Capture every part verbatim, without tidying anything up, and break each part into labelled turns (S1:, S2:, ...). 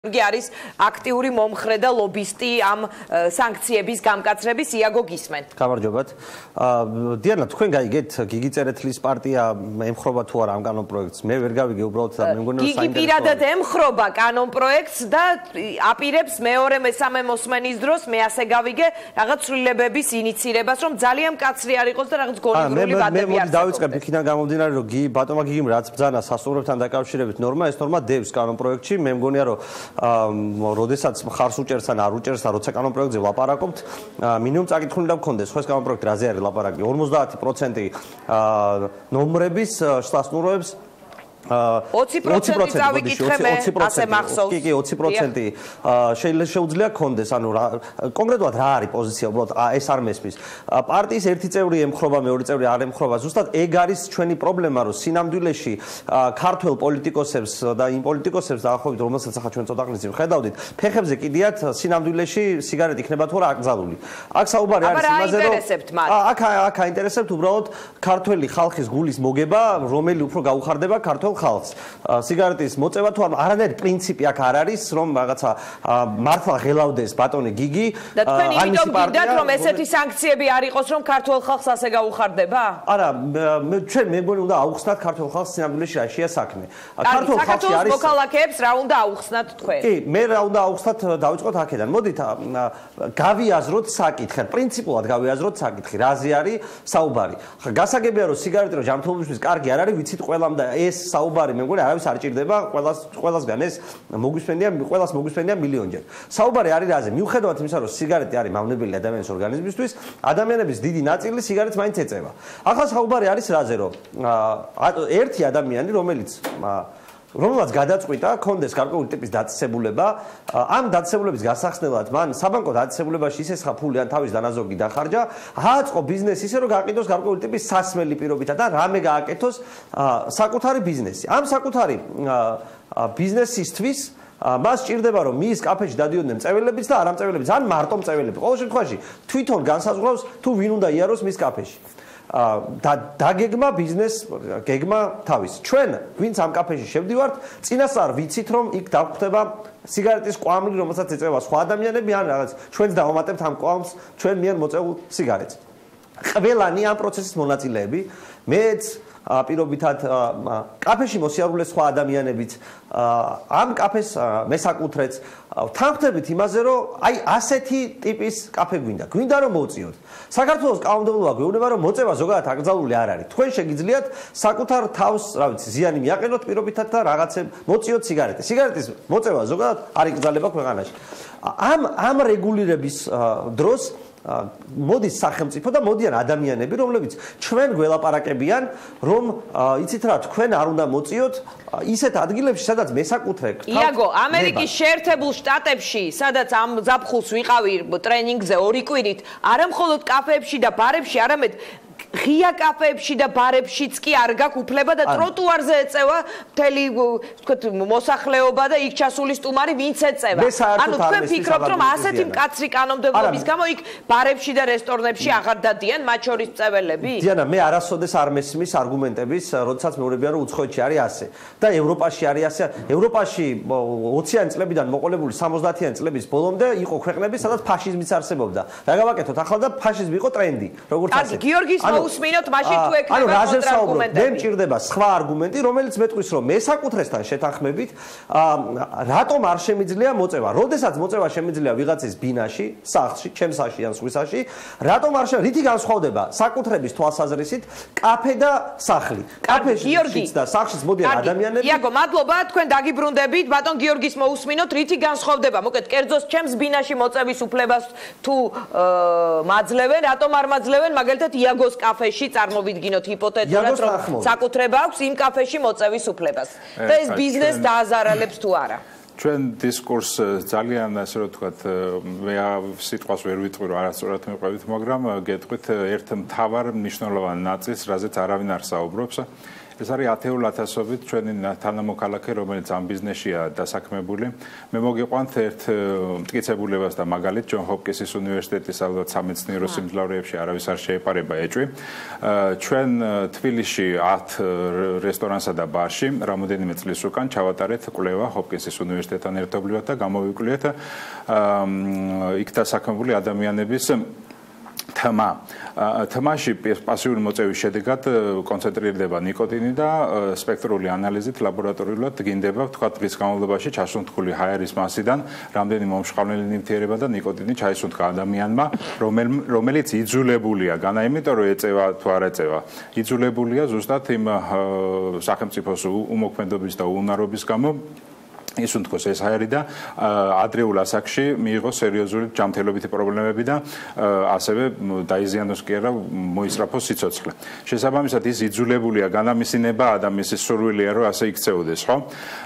S1: არის აქტიური მომხრე და ლობისტი ამ სანქციების გამკაცრების იაგო გისმენ.
S2: გამარჯობათ. დიანა, თქვენ გაიგეთ გიგი წერეთლის პარტია ემხრობა თუ არა ამ კანონპროექტს? მე ვერ გავიგე უბრალოდ და მე მგონი რომ
S1: გიგი პირადად ემხრობა კანონპროექტს და აპირებს მეორე მესამე მოსმენის დროს მე ასე გავიგე რაღაც ცვლილებების ინიცირებას, რომ ძალიან მკაცრი არ იყოს და რაღაც გონივრული ვადები არ
S2: მე დავიწყებ იქიდან გამომდინარე, რომ გი ბატონმა გიგიმ რაც ბძანა სასწაულებთან დაკავშირებით ნორმა, ეს ნორმა დევს კანონპროექტში. მე მგონია რომ როდესაც ხარს უჭერს ან არ უჭერს და როცა კანონპროექტზე ვლაპარაკობთ, მინიმუმ წაკითხული უნდა მქონდეს, ხო ეს კანონპროექტი რაზე არის ლაპარაკი? ორმოცდაათი პროცენტი ნომრების სასტუმროებს
S1: ოცი პროცენტი წავიკითხე მე, ასე მახსოვს.
S2: კი, კი, ოცი პროცენტი შეიძლება შეუძლია კონდეს, ანუ კონკრეტულად რა არის პოზიცია, უბრალოდ ეს არ მესმის. პარტიის ერთი წევრი ემხრობა, მეორე წევრი არ ემხრობა. ზუსტად ეგ არის ჩვენი პრობლემა, რომ სინამდვილეში ქართველ პოლიტიკოსებს და იმ პოლიტიკოსებს დაახლოებით, რომელსაც ახლა ჩვენ ცოტა ხნის წინ ხედავდით, ფეხებზე კიდიათ სინამდვილეში სიგარეტი იქნება თუ რა აკრძალული. აქ საუბარი არის იმაზე, რომ აქ აქ აინტერესებთ უბრალოდ ქართველი ხალხის გულის მოგება, რომელი უფრო გაუხარდება ქართველ ხალხს. სიგარეტის მოწევა თუ არა, არანაირი პრინციპი აქ არ არის, რომ რაღაცა მართლა ღელავდეს ბატონი გიგი.
S1: და თქვენ იმიტომ გინდათ, რომ ესეთი სანქციები არ იყოს, რომ ქართველ ხალხს ასე გაუხარდება?
S2: არა, ჩვენ მე მგონი უნდა აუხსნათ ქართველ ხალხს სინამდვილეში რა შეა საქმე. ქართველ ხალხი არის
S1: მოქალაქეებს რა უნდა აუხსნათ თქვენ?
S2: კი, მე რა უნდა აუხსნათ, დავიწყოთ აქედან. მოდით გავიაზროთ საკითხი, პრინციპულად გავიაზროთ საკითხი, რაზე არის საუბარი. გასაგებია რომ სიგარეტი რომ ჯანმრთელობისთვის კარგი არ არის, ვიცით ყველამ და ეს საუბარი მე მგონი არავის არ ჭირდება, ყველას ყველასგან ეს მოგვისმენია, ყველას მოგვისმენია მილიონჯერ. საუბარი არის რაზე? მიუხედავად იმისა, რომ სიგარეტი არის მავნებელი ადამიანის ორგანიზმისთვის, ადამიანების დიდი ნაწილი სიგარეტს მაინც ეწევა. ახლა საუბარი არის რაზე, რომ ერთი ადამიანი, რომელიც რომელსაც გადაწყვიტა კონდეს გარკვეული ტიპის დაწესებულება, ამ დაწესებულების გასახსნელად მან საბანკო დაწესებულებაში ისესხა ფული ან თავის დანაზოგი დახარჯა, ააწყო ბიზნესი ისე რომ გააკეთოს გარკვეული ტიპის სასმელი პირობითა და რამე გააკეთოს საკუთარი ბიზნესი. ამ საკუთარი ბიზნესისთვის მას ჭირდება რომ მის კაფეში დადიოდნენ მწველებიც და არამწველებიც, ან მარტო მწველები. ყოველ შემთხვევაში თვითონ განსაზღვრავს თუ ვინ უნდა იაროს მის კაფეში. და დაგეგმა ბიზნეს გეგმა თავის. ჩვენ ვინც ამ კაფეში შევდივართ, წინასწარ ვიცით რომ იქ დაგვხდება სიგარეტის კვამლი, რომელსაც ეწევა სხვა ადამიანები ან რაღაც ჩვენც დავამატებთ ამ კვამლს ჩვენ მიერ მოწეულ სიგარეტს. ყველანი ამ პროცესის მონაწილეები, მეც პირობითად კაფეში მოსიარულე სხვა ადამიანებიც ამ კაფეს მესაკუთრეც თანხმდებით იმაზე, რომ აი ასეთი ტიპის კაფე გვინდა. გვინდა რომ მოვწიოთ. საქართველოს კანონმდებლობა გვეუბნება, რომ მოწევა ზოგადად აკრძალული არ არის. თქვენ შეგიძლიათ საკუთარ თავს, რა ვიცი, ზიანი მიაყენოთ პირობითად და რაღაცე მოწიოთ სიგარეტი. სიგარეტის მოწევა ზოგადად არ იკრძალება ქვეყანაში. ამ ამ რეგულირების დროს მოდის სახელმწიფო და მოდიან ადამიანები, რომლებიც ჩვენ გველაპარაკებიან, რომ იცით რა, თქვენ არ უნდა მოწიოთ ისეთ ადგილებში, სადაც მესაკუთრე ქალ.
S1: იაგო, ამერიკის შეერთებულ შტატებში, სადაც ამ ზაფხულს ვიყავი ტრენინგზე ორი კვირით, არა მხოლოდ კაფეებში და ბარებში, არამედ ღია კაფეებში და ბარებშიც კი არ გაქვს უფლება და ტროტუარზე ეწევა მთელი ვთქვათ მოსახლეობა და იქ ჩასული სტუმარი ვინც ეწევა. ანუ თქვენ ფიქრობთ რომ ასეთი მკაცრი კანონმდებლობის გამო იქ ბარებში და რესტორნებში აღარ დადიან მათ შორის მწველები?
S2: დიანა, მე არასოდეს არ მესმის არგუმენტების, როდესაც მეუბნებიან რომ უცხოეთში არის ასე და ევროპაში არის ასე. ევროპაში ოციანი წლებიდან მოყოლებული სამოცდაათიანი წლების ბოლომდე იყო ქვეყნები, სადაც ფაშიზმიც არსებობდა. რა გავაკეთოთ ახლა და ფაშიზმი იყო ტრენდი, როგორც
S1: ასე. გიორგის უსმინოთ მაშინ თუ ეკნება კონტრარგუმენტები.
S2: მე მჭირდება სხვა არგუმენტი, რომელიც მეტყვის რომ მესაკუთრესთან შეთანხმებით რატომ არ შემიძლია მოწევა. როდესაც მოწევა შემიძლია ვიღაცის ბინაში, სახლში, ჩემს სახლში ან სხვისაში, რატომ არ შემიძლია? რითი განსხვავდება საკუთრების თვალსაზრისით კაფე და სახლი? კაფეში და სახლში მოდიან ადამიანები.
S1: იაგო, მადლობა, თქვენ დაგიბრუნდებით. ბატონ გიორგის მოусმინოთ, რითი განსხვავდება? მოკეთ, კერძოს ჩემს ბინაში მოწევის უფლებას თუ მაძლევენ, რატომ არ მაძლევენ? მაგალითად იაგოს კაფეში წარმოვიდგინოთ ჰიპოთეტურად, რომ საკუთრება აქვს იმ კაფეში მოწევის უფლებას. და ეს ბიზნეს დააზარალებს თუ არა?
S3: ჩვენ დისკურს ძალიან ასე რომ ვთქვათ, მე სიტყვას ვერ ვიტყვი რომ არასწორად მიყვებით, მაგრამ გეტყვით ერთ მთავარ მნიშვნელოვან ნაწილს, რაზეც არავინ არ საუბრობს. ეს არის ათეულ ათასობით ჩვენი თანამოქალაქე, რომელიც ამ ბიზნესშია დასაქმებული. მე მოგიყვანთ ერთ მტკიცებულებას და მაგალითად ჯონ ჰოპკინსის უნივერსიტეტის ალბათ სამეცნიერო სიმძლავრეებში არავის არ შეეპარება ეჭვი. ჩვენ თბილისში ათ რესტორანსა და ბარში რამოდენიმე წლის უკან ჩავატარეთ კვლევა ჰოპკინსის უნივერსიტეტთან ერთობლივად და გამოვიკვლიეთ იქ დასაქმებული ადამიანების თმა. თმაში პასიური მოწევის შედეგად კონცენტრირდება ნიკოტინი და სპექტრული ანალიზით ლაბორატორიულად გინდება თქვა დღის განმავლობაში ჩასუნთქული ჰაერის მასიდან რამდენი მომშყავლელი ნივთიერება და ნიკოტინი ჩაისუნთქა ადამიანმა, რომელიც იძულებულია განა, იმიტომ რომ ეწევა თუ არ ეწევა. იძულებულია ზუსტად იმ სახელმწიფოს უმოქმედობის და უუნარობის გამო ისუნთქოს ეს ჰაერი და ადრეულ ასაკში მიიღოს სერიოზული ჯანმრთელობითი პრობლემები და ასევე დაიზიანოს კი არა მოისწრაფოს სიცოცხლე. შესაბამისად ის იძულებულია განამისინება და მისი სურვილია რომ ასე იქცეოდეს, ხო?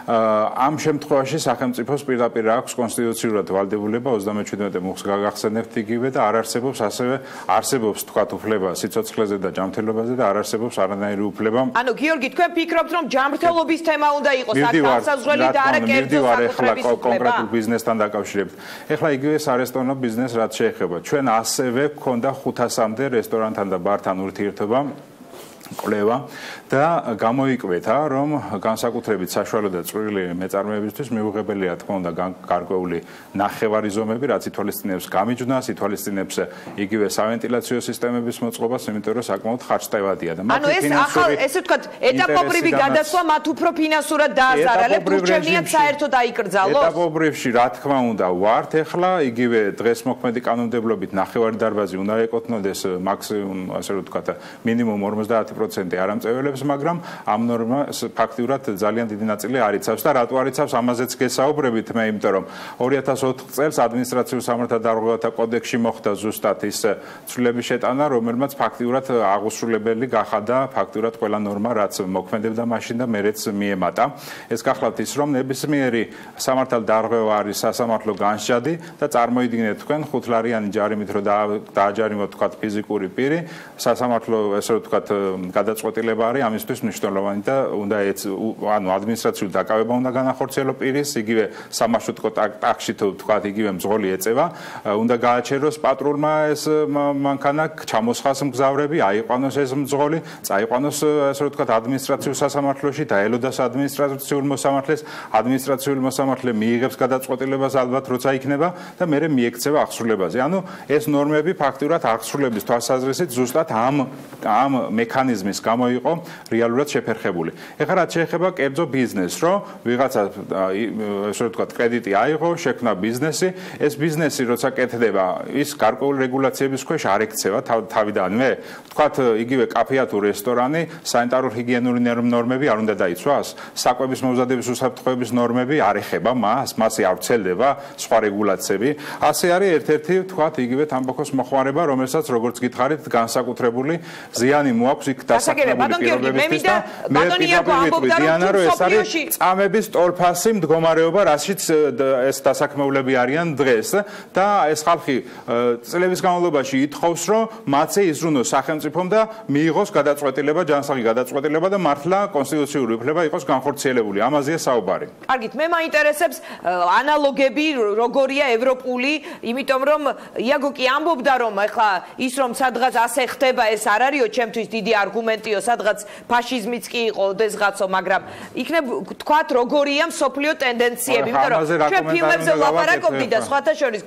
S3: ამ შემთხვევაში სახელმწიფოს პირდაპირ აქვს კონსტიტუციურად ვალდებულება ოცდამეჩვიდმეტე მუხლს გაგახსენებთ იგივე და არ არსებობს ასევე არსებობს თქვათ უფლება სიცოცხლეზე და ჯანმრთელობაზე და არ არსებობს არანაირი უფლება.
S1: ანუ გიორგი, თქვენ ფიქრობთ რომ ჯანმრთელობის თემა უნდა იყოს აქ განსაზღვრელი და არა
S3: მივდივარ ახლა კონკრეტულ ბიზნესთან დაკავშირებით. ეხლა იგივე სარესტორნო ბიზნესს რაც შეეხება. ჩვენ ასევე გვქონდა ხუთასამდე რესტორანთან და ბართან ურთიერთობა კვლევა და გამოიკვეთა, რომ განსაკუთრებით საშუალო და წვრილი მეწარმეებისთვის მიუღებელია თქმა უნდა გარკვეული ნახევარი ზომები, რაც ითვალისწინებს გამიჯვნას, ითვალისწინებს იგივე სავენტილაციო სისტემების მოწყობას, იმიტომ რომ საკმაოდ ხარჯთევადია და
S1: ანუ ეს ახალ, ესე ვთქვათ, ეტაპობრივი გადასვლა მათ უფრო ფინანსურად დააზარალებთ, ურჩევნიათ საერთოდ აიკრძალოს?
S3: ეტაპობრივში, რა თქმა უნდა, ვართ ეხლა, იგივე დღეს მოქმედი კანონმდებლობით ნახევარი დარბაზი უნდა ეკუთვნოდეს მაქსიმუმ, ასე ვთქვათ, მინიმუმ ორმოცდაათი პროცენტი არ ამწეველებს, მაგრამ ამ ნორმას ფაქტიურად ძალიან დიდი ნაწილი არ იცავს და რატო არ იცავს, ამაზეც გესაუბრებით მე, იმიტომ რომ ორი ათას ოთხ წელს ადმინისტრაციულ სამართალთა დარღვევათა კოდექსში მოხდა ზუსტად ის ცვლილების შეტანა, რომელმაც ფაქტიურად აღუსრულებელი გახადა ფაქტიურად ყველა ნორმა, რაც მოქმედებდა მაშინ და მერეც მიემატა. ეს გახლავთ ის, რომ ნებისმიერი სამართალ დარღვევა არის სასამართლო განსჯადი და წარმოიდგინეთ თქვენ ხუთლარიანი ჯარიმით რომ დააჯარიმოთ თქვათ ფიზიკური პირი, სასამართლო ესე ვთქვათ გადაწყვეტილება არის ამისთვის მნიშვნელოვანი და უნდა ანუ ადმინისტრაციული დაკავება უნდა განახორციელო პირის, იგივე სამარშრუტო ტაქსში თუ თქვათ იგივე მძღოლი ეწევა, უნდა გააჩეროს პატრულმა ეს მანქანა, ჩამოსხას მგზავრები, აიყვანოს ეს მძღოლი, წაიყვანოს ასე ვთქვათ ადმინისტრაციულ სასამართლოში, დაელოდოს ადმინისტრაციულ მოსამართლეს, ადმინისტრაციული მოსამართლე მიიღებს გადაწყვეტილებას ალბათ როცა იქნება და მერე მიექცევა აღსრულებაზე. ანუ ეს ნორმები ფაქტიურად აღსრულების თვალსაზრისით ზუსტად ამ ამ მექანიზმის გამო იყო რეალურად შეფერხებული. ეხლა რაც შეეხება კერძო ბიზნესს, რომ ვიღაცა ესე ვთქვათ კრედიტი აიღო, შექმნა ბიზნესი, ეს ბიზნესი როცა კეთდება, ის გარკვეული რეგულაციების ქვეშ არ ექცევა თავიდანვე. ვთქვათ იგივე კაფეა თუ რესტორანი, სანიტარულ-ჰიგიენური ნორმები არ უნდა დაიცვას, საკვების მომზადების უსაფრთხოების ნორმები არ ეხება მას, მასე არ ვრცელდება სხვა რეგულაციები. ასე არის ერთ-ერთი ვთქვათ იგივე თამბაქოს მოხმარება, რომელსაც როგორც გითხარით, განსაკუთრებული ზიანი მოაქვს იქ დასაქმებული პირობებისთვის და მე ვიტყვი რომ ეს არის წამების ტოლფასი მდგომარეობა, რაშიც ეს დასაქმებულები არიან დღეს და ეს ხალხი წლების განმავლობაში ითხოვს, რომ მათზე იზრუნოს სახელმწიფომ და მიიღოს გადაწყვეტილება, ჯანსაღი გადაწყვეტილება და მართლა კონსტიტუციური უფლება იყოს განხორციელებული. ამაზეა საუბარი.
S1: კარგით, მე მაინტერესებს ანალოგები როგორია ევროპული, იმიტომ რომ იაგო კი ამბობდა რომ ახლა ის რომ სადღაც ასე ხდება ეს არ არისო, ჩემთვის დიდი არგუმენტიო, სადღაც ფაშიზმიც კი იყო ოდესღაცო, მაგრამ იქნებ თქვათ როგორია მსოფლიო ტენდენციები, იმიტომ რომ ჩვენ ფილმებზე ვლაპარაკობდი და სხვათა შორის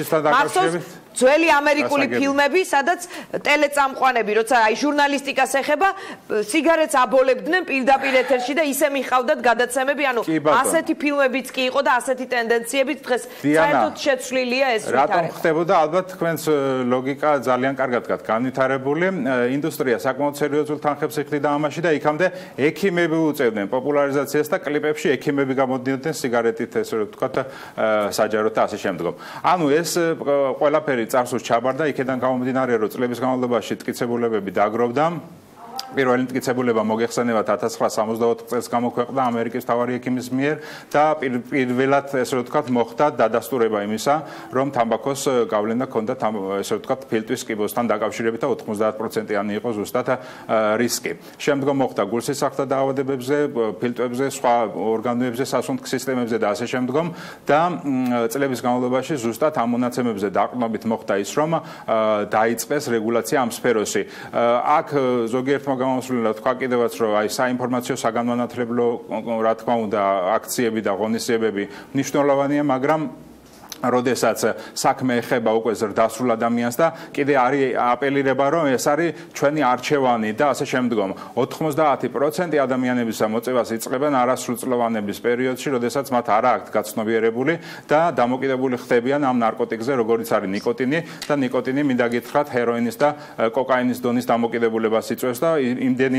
S1: მახსოვს ძველი ამერიკული ფილმები, სადაც ტელეწამყვანები, როცა აი ჟურნალისტიკას ეხება, სიგარეტს აბოლებდნენ პირდაპირ ეთერში და ისე მიხავდათ გადაცემები, ანუ ასეთი ფილმებიც კი იყო და ასეთი ტენდენციებიც დღეს საერთოდ შეცვლილია ეს ვითარება.
S3: რატომ ხდებოდა? ალბათ თქვენს ლოგიკა ძალიან კარგად გაქვთ განვითარებული. ინდუსტრია საკმაოდ სერიოზულ თანხებს იხდიდა ამაში და იქამდე ექიმები უწევდნენ პოპულარიზაციას და კლიპებში ექიმები გამოდიოდნენ სიგარეტით, ესე ვთქვათ, საჯაროდ და ასე შემდგომ. ანუ ეს ყველაფერი წარსულს ჩაბარდა, იქედან გამომდინარე, რომ წლების განმავლობაში ტკიცებულებები დაგროვდა. პირველი მტკიცებულება მოგეხსენებათ ათას ცხრაასა სამოცდაოთხ წელს გამოქვეყნდა ამერიკის მთავარი ექიმის მიერ და პირველად ესე ვთქვათ მოხდა დადასტურება იმისა, რომ თამბაქოს გავლენა ჰქონდა ესე ვთქვათ ფილტვის კიბოსთან დაკავშირებით და ოთხმოცდაათ პროცენტიანი იყო ზუსტად რისკი. შემდგომ მოხდა გულსისხლთა დაავადებებზე, ფილტვებზე, სხვა ორგანოებზე, სასუნთქ სისტემებზე და ასე შემდგომ და წლების განმავლობაში ზუსტად ამ მონაცემებზე დაყრდნობით მოხდა ის, რომ დაიწყეს რეგულაცია ამ სფეროში. აქ ზოგიერთმა გამოსვლელად თქვა კიდევაც, რომ აი საინფორმაციო საგანმანათლებლო რა თქმა უნდა აქციები და ღონისძიებები მნიშვნელოვანია, მაგრამ როდესაც საქმე ეხება უკვე ზრდასრულ ადამიანს და კიდე არის აპელირება, რომ ეს არის ჩვენი არჩევანი და ასე შემდგომ. ოთხმოცდაათი პროცენტი ადამიანების მოწევას იწყებენ არასრულწლოვანების პერიოდში, როდესაც მათ არ აქვთ გაცნობიერებული და დამოკიდებული ხდებიან ამ ნარკოტიკზე, როგორიც არის ნიკოტინი და ნიკოტინი მინდა გითხრათ ჰეროინის და კოკაინის დონის დამოკიდებულებას იწვევს და იმდენი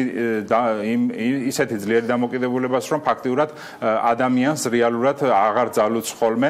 S3: ისეთი ძლიერი დამოკიდებულებას, რომ ფაქტიურად ადამიანს რეალურად აღარ ძალუძს ხოლმე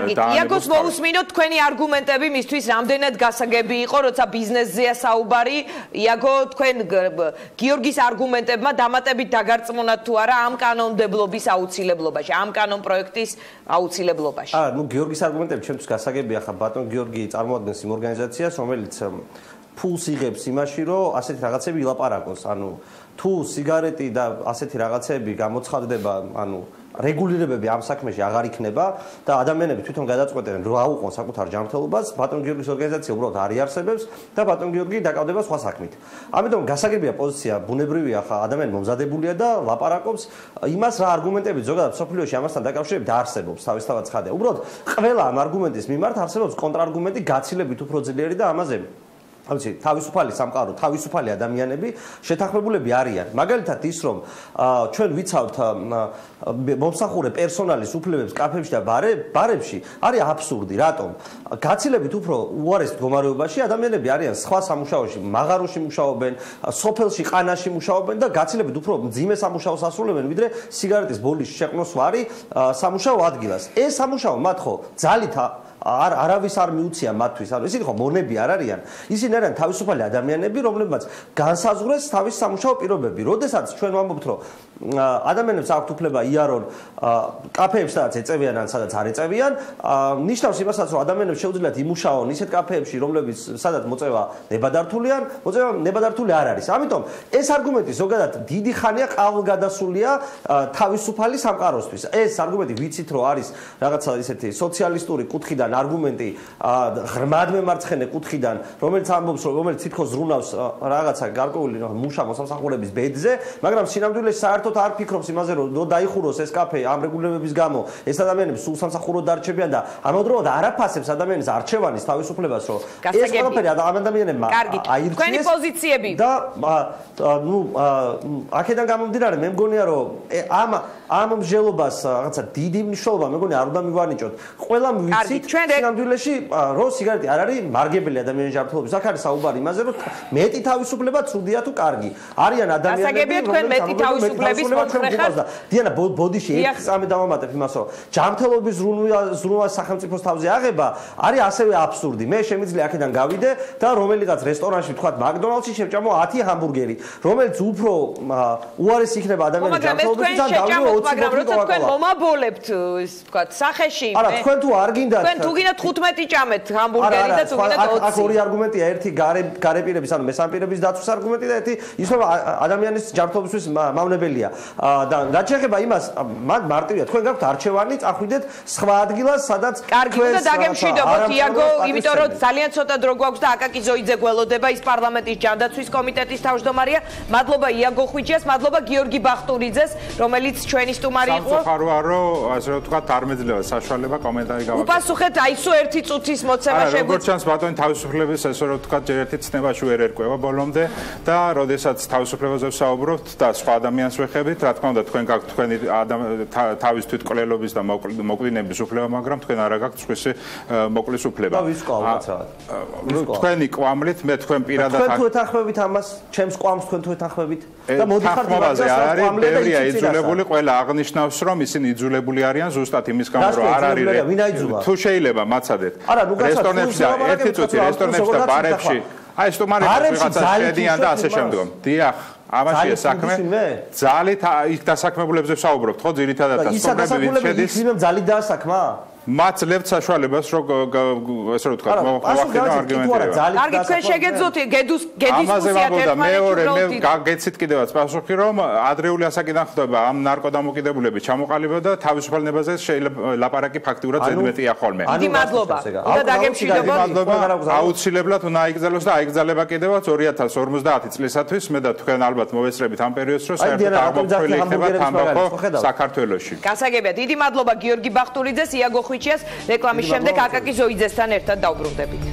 S1: და მოусმინოთ თქვენი არგუმენტები მისთვის რამდენად გასაგები იყო, როცა ბიზნესზეა საუბარი. იაგო, თქვენ გიორგის არგუმენტებმა დამატებით დაგარწმუნათ თუ არა ამ კანონმდებლობის აუცილებლობაში, ამ კანონპროექტის აუცილებლობაში?
S2: აა, ნუ გიორგის არგუმენტები ჩემთვის გასაგებია, ხა ბატონ გიორგი წარმოადგენს იმ ორგანიზაციას, რომელიც ფულს იღებს იმაში, რომ ასეთი რაღაცები ილაპარაკოს. ანუ თუ სიგარეტი და ასეთი რაღაცები გამოცხადდება, ანუ რეგულირებები ამ საქმეში აღარ იქნება და ადამიანები თვითონ გადაწყვეტენ რა აუყონ საკუთარ ჯანმრთელობას, ბატონ გიორგის ორგანიზაცია უბრალოდ არ იარსებებს და ბატონ გიორგი დაკავდება სხვა საქმით. ამიტომ გასაგებია პოზიცია, ბუნებრივია ხა ადამიანი მომზადებულია და ლაპარაკობს იმას რა არგუმენტები ზოგადად სოფლიოში ამასთან დაკავშირებით არსებობს თავისთავად ცხადია. უბრალოდ ყველა ამ არგუმენტის მიმართ არსებობს კონტრარგუმენტი გაცილებით უფრო ძლიერი და ამაზე ამიცი თავისუფალი სამყარო, თავისუფალი ადამიანები შეთანხმებულები არიან. მაგალითად ის რომ ჩვენ ვიცავთ მომსახურე პერსონალის უფლებებს კაფეებში და ბარებში არის აბსურდი. რატომ? გაცილებით უფრო უარეს მდგომარეობაში ადამიანები არიან სხვა სამუშაოში, მაღაროში მუშაობენ, სოფელში, ყანაში მუშაობენ და გაცილებით უფრო მძიმე სამუშაოს ასრულებენ, ვიდრე სიგარეტის ბოლის შეყნოს ვარი სამუშაო ადგილას. ეს სამუშაო მათ ხო ძალით არ არავის არ მიუცია მათთვის. ანუ ისინი ხო მონები არ არიან. ისინი არიან თავისუფალი ადამიანები, რომლებმაც განსაზღვრეს თავის სამუშაო პირობები. როდესაც ჩვენ ვამბობთ, რომ ადამიანებს აქვთ უფლება იარონ კაფეებს, სადაც ეწევიან ან სადაც არ ეწევიან, ნიშნავს იმასაც, რომ ადამიანებს შეუძლიათ იმუშაონ ისეთ კაფეებში, რომლებიც სადაც მოწევა ნებადართულია, მოწევა ნებადართული არ არის. ამიტომ ეს არგუმენტი ზოგადად დიდი ხანია ყალბგადასულია თავისუფალი სამყაროსთვის. ეს არგუმენტი ვიცით, რომ არის რაღაცა ისეთი სოციალისტური კუთხიდან არგუმენტი ღრმად მემარცხენე კუთხიდან, რომელიც ამბობს, რომ რომელიც თითქოს ზრუნავს რაღაცა გარკვეული მუშა მოსამსახურების ბედზე, მაგრამ სინამდვილეში საერთოდ არ ფიქრობს იმაზე, რომ დაიხუროს ეს კაფე ამ რეგულირებების გამო, ეს ადამიანები სულ სამსახუროდ დარჩებიან და ამავდროულად არაფასებს ადამიანის არჩევანის თავისუფლებას, რომ ეს ყველაფერი ადამიანებმა აირჩიეს.
S1: თქვენი პოზიციები
S2: და ნუ აქედან გამომდინარე, მე მგონია, რომ ამ ამ მსჯელობას რაღაცა დიდი მნიშვნელობა მე მგონი არ უნდა მივანიჭოთ. ყველამ ვიცით სინამდვილეში რომ სიგარეტი არ არის მარგებელი ადამიანის ჯანმრთელობის. აქ არის საუბარი იმაზე, რომ მეტი თავისუფლება ცუდია თუ კარგი. არიან ადამიანები,
S1: რომლებიც თავისუფლების
S2: მომხრეხად დიანა ბოდიში ერთ წამი დავამატებ იმას, რომ ჯანმრთელობის ზრუნვა სახელმწიფოს თავზე აღება არის ასევე აბსურდი. მე შემიძლია აქედან გავიდე და რომელიღაც რესტორანში ვთქვათ მაკდონალდსში შევჭამო ათი ჰამბურგერი, რომელიც უფრო უარესი იქნება ადამიანის ჯანმრთელობისთვის და დავიო ოცი
S1: მაგრამ როცა თქვენ მომაბოლებთ ის ვთქვათ სახეში
S2: არა თქვენ თუ არ გინდათ
S1: თქვენ თუ გინდათ ხუთმეტი ჭამეთ ჰამბურგერი და თუ გინდათ ოცი
S2: აქ ორი არგუმენტია ერთი გარეპირების ანუ მესამპირების დაცვის არგუმენტი და ერთი ის რომ ადამიანის ჯანმრთელობისთვის მავნებელია და რაც შეეხება იმას მან მარტივია თქვენ გაქვთ არჩევანი წახვიდეთ სხვა ადგილას სადაც
S1: კარგი და დაგემშვიდობოთ იაგო იმიტომ რომ ძალიან ცოტა დრო გვაქვს და აკაკი ზოიძე გველოდება ის პარლამენტის ჯანდაცვის კომიტეტის თავმჯდომარეა მადლობა იაგო ხვიჩიას მადლობა გიორგი ბახტურიძეს რომელიც ჩვენი სტუმარი იყო
S3: სამწუხაროა რომ ასე რომ თქვა არ მეძლევა საშუალება კომენტარი გავაკეთო
S1: უპასუხეთ აი სულ ერთი წუთის მოცემა
S3: შეგვიძლია როგორც ჩანს ბატონი თავისუფლების ასე რომ თქვა ჯერ ერთი ცნებაში ვერ ერკვევა ბოლომდე და როდესაც თავისუფლებაზე ვსაუბრობთ და სხვა ადამიანს ვეხებით რა თქმა უნდა თქვენ გაქვთ თქვენი თავის თვითკვლელობის და მოკლინების უფლება მაგრამ თქვენ არ გაქვთ სხვისი მოკლის უფლება
S2: და ვის ყავთ რა
S3: თქვენი კვამლით მე თქვენ პირადად
S2: თქვენ თუ ეთანხმებით ამას ჩემს კვამს თქვენ თუ ეთანხმებით
S3: და მოდიხართ ამაზე არის ბევრია იძულებული ყველა აღნიშნავს რომ ისინი იძულებული არიან ზუსტად იმის გამო რომ არ არის თუ შეიძლება მაცადეთ რესტორნებში და ერთი წუთი რესტორნებში და ბარებში აი სტუმარები ვიღაცა შედიან და ასე შემდგომ დიახ ამაშია საქმე. ძალით იქ დასაქმებულებზე ვსაუბრობთ, ხო, ძირითადად და
S2: სწორები ვინმე იქ ძალით დაასაქმა?
S3: მათ ლებთ საშუალებას, რომ ესე რომ ვთქვა, მოახდინო არგუმენტები.
S1: კარგი, თქვენ შეგეძოთ გედუს გედისკუსიათ ერთმანეთში.
S3: მე გაგეცით კიდევაც პასუხი, რომ ადრეული ასაკიდან ხდება ამ ნარკოდამოკიდებულების ჩამოყალიბება და თავისუფალნებაზე შეიძლება ლაპარაკი ფაქტიურად ზედმეტია ხოლმე.
S1: დიდი მადლობა. უნდა დაგემშვიდობოთ.
S3: მადლობა. აუცილებლად უნდა აიგზავნოს და აიგზავნება კიდევაც ორი ათას ორმოცდაათი წლისათვის. მე და თქვენ ალბათ მოვესწრებით ამ პერიოდს, რომ საერთოდ აღმოფხველი იქნება თამბაქო საქართველოში.
S1: გასაგებია, დიდი მადლობა გიორგი ბახტურიძეს, იაგო ხვიჩიას. რეკლამის შემდეგ აკაკი ზოიძესთან ერთად დავბრუნდებით.